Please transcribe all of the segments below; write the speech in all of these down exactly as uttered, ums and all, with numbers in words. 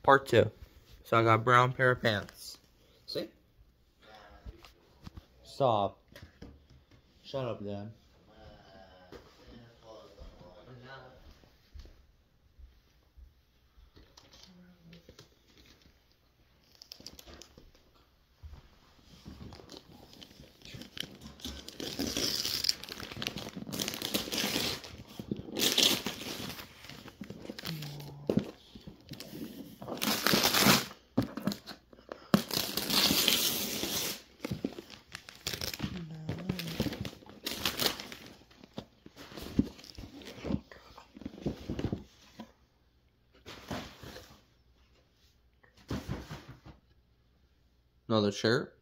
Part two. So I got a brown pair of pants. See? Stop. Shut up, Dad. Another shirt.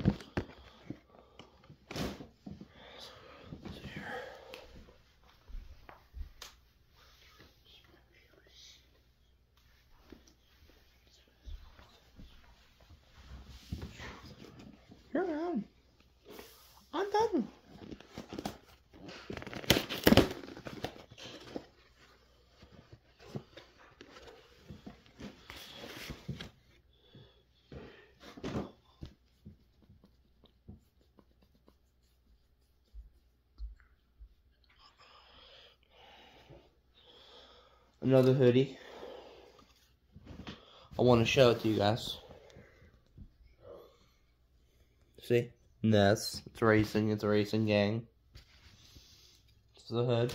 You're around. I'm done. Another hoodie. I want to show it to you guys. See? Ness. It's racing. It's a racing gang. This is the hood.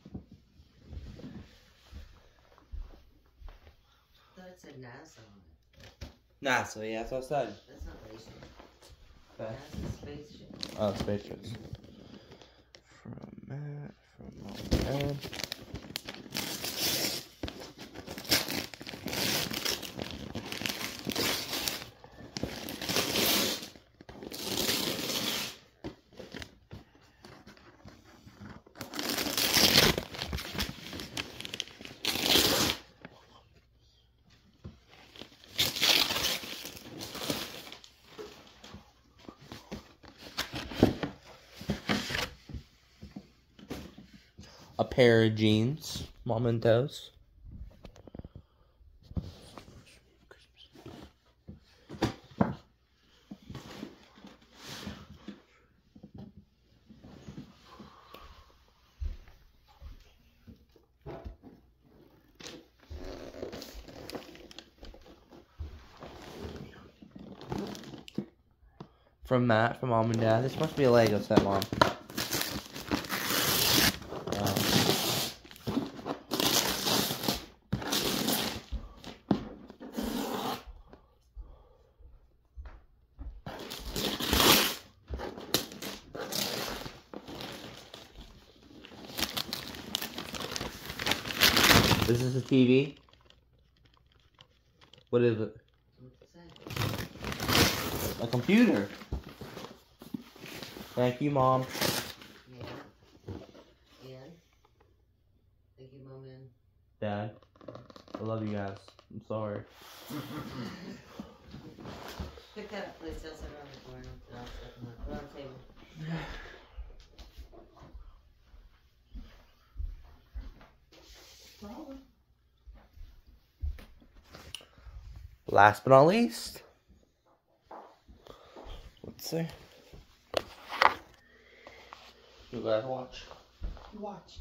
I thought it said NASA on it. NASA, yeah, that's what I said. That's not racing. Okay. That's a spaceship. Oh, spaceships. From Matt, from Mom and Dad. A pair of jeans, Mementos. From Matt, from Mom and Dad. This must be a Lego set, Mom. This is a T V. What is it? A computer. Thank you, Mom. Yeah. And? Thank you, Mom and Dad. I love you guys. I'm sorry. Pick that up, please. I'll set it on the corner. I'll set it on the table. Last but not least, let's see. You guys watch. Watch.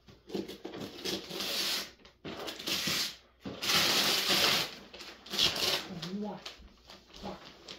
Watch. Watch.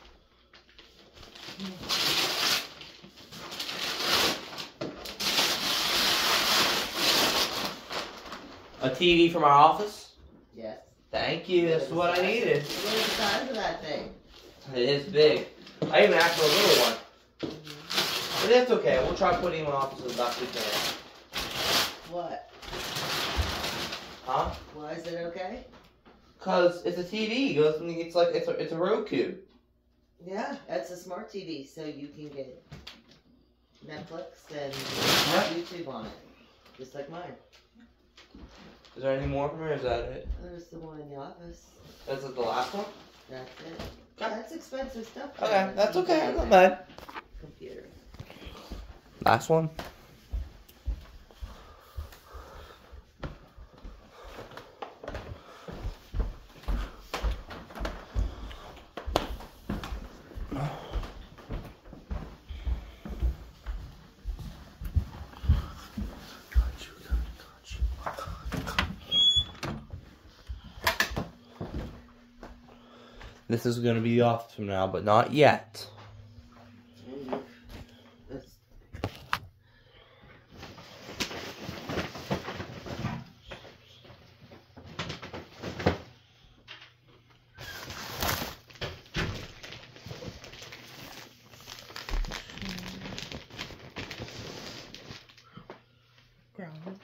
A T V from our office? Yes. Thank you, that's what I needed. What is the size of that thing? It is big. I even asked for a little one. But that's okay, we'll try putting him in office as best we can. What? Huh? Why is it okay? Cause it's a T V. It goes, it's like it's a it's a Roku. Yeah, that's a smart T V, so you can get Netflix and Yeah. YouTube on it, just like mine. Is there any more from here? Or is that it? There's the one in the office. Is it the last one? That's it. That's expensive stuff. Okay, that's okay. Not bad. Computer. Last one. This is gonna be the office from now, but not yet. That's- Grounded.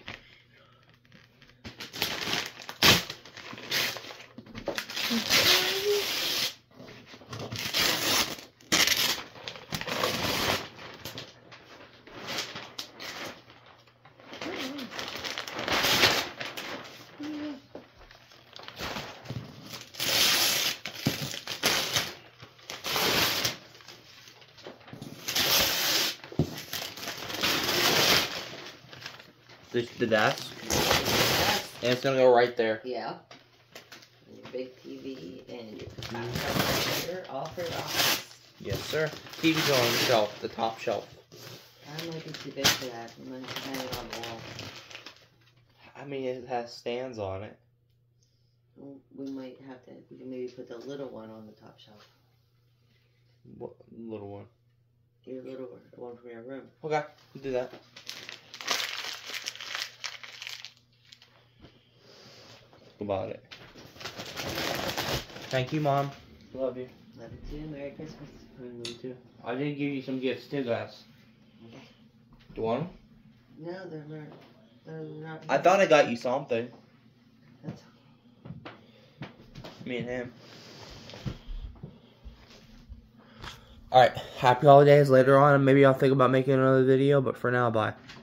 The, the desk, Yes. and it's gonna go right there. Yeah. And your big T V and your computer all for your office. Yes, sir. T V's on the shelf, the top shelf. I might be too big for that. I'm going to hang it on the wall. I mean, it has stands on it. Well, we might have to, we can maybe put the little one on the top shelf. What little one? Your little one, the one from your room. Okay, we'll do that. About it. Thank you, Mom. Love you. Love you too. Merry Christmas. I love you too. I did give you some gifts too, guys. Okay. Do you want them? No, they're not. They're not. I thought I got you something. That's Me and him. Alright, happy holidays later on, and maybe I'll think about making another video, but for now, bye.